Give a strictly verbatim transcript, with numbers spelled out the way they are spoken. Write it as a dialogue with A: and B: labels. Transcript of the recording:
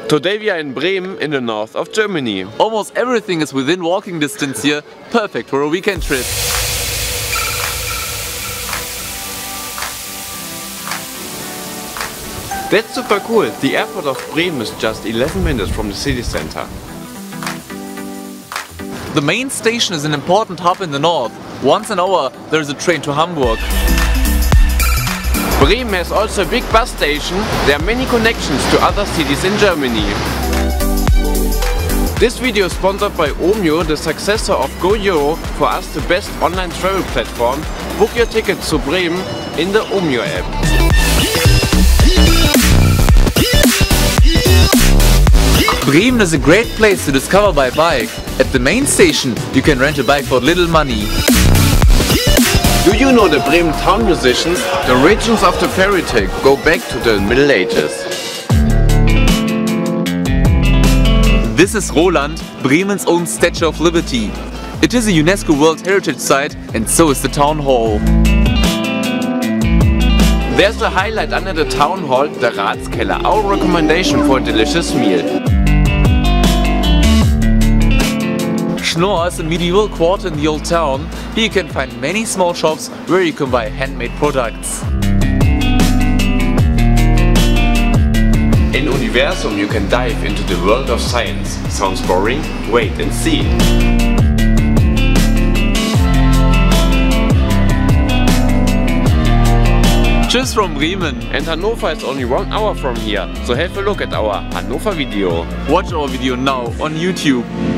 A: Today we are in Bremen in the north of Germany.
B: Almost everything is within walking distance here, perfect for a weekend trip.
A: That's super cool. The airport of Bremen is just eleven minutes from the city center.
B: The main station is an important hub in the north. Once an hour there is a train to Hamburg.
A: Bremen has also a big bus station. There are many connections to other cities in Germany. This video is sponsored by Omio, the successor of GoEuro, for us the best online travel platform. Book your tickets to Bremen in the Omio app.
B: Bremen is a great place to discover by bike. At the main station you can rent a bike for little money.
A: Do you know the Bremen town musicians? The origins of the fairy tale go back to the Middle Ages.
B: This is Roland, Bremen's own Statue of Liberty. It is a UNESCO World Heritage Site and so is the town hall.
A: There's a highlight under the town hall, the Ratskeller, our recommendation for a delicious meal.
B: Schnorr is a medieval quarter in the old town. Here you can find many small shops where you can buy handmade products.
A: In Universum you can dive into the world of science. Sounds boring? Wait and see.
B: Tschüss from Bremen.
A: And Hannover is only one hour from here, so have a look at our Hannover video.
B: Watch our video now on YouTube.